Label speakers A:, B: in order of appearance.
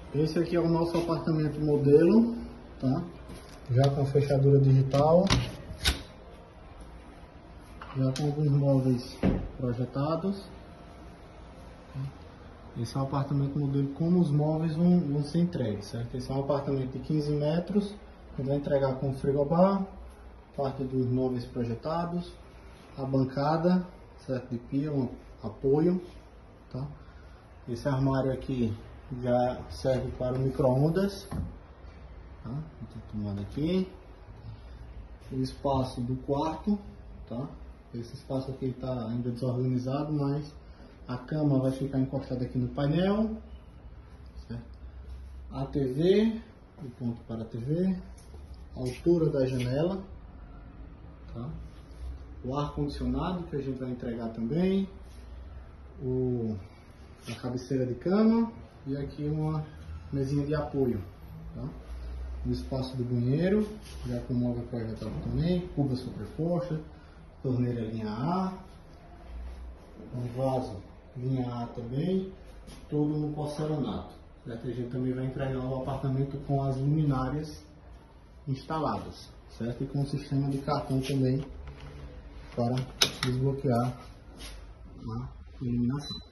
A: Esse aqui é o nosso apartamento modelo, tá? Já com fechadura digital, já com alguns móveis projetados. Esse é um apartamento modelo como os móveis vão ser entregues, certo? Esse é um apartamento de 15 metros, que vai entregar com frigobar, parte dos móveis projetados, a bancada, certo? De pia, um apoio, tá? Esse armário aqui já serve para o micro-ondas, tá? Então, tomada aqui. O espaço do quarto, tá? Esse espaço aqui está ainda desorganizado, mas a cama vai ficar encostada aqui no painel, certo? A TV, o ponto para a TV, a altura da janela, tá? O ar-condicionado que a gente vai entregar também, a cabeceira de cama e aqui uma mesinha de apoio, tá? O espaço do banheiro, já com móvel projetado também, cuba sobreposta, torneira linha A, um vaso linha A também, todo no porcelanato. Certo? A gente também vai entregar o apartamento com as luminárias instaladas, certo? E com o sistema de cartão também para desbloquear a iluminação.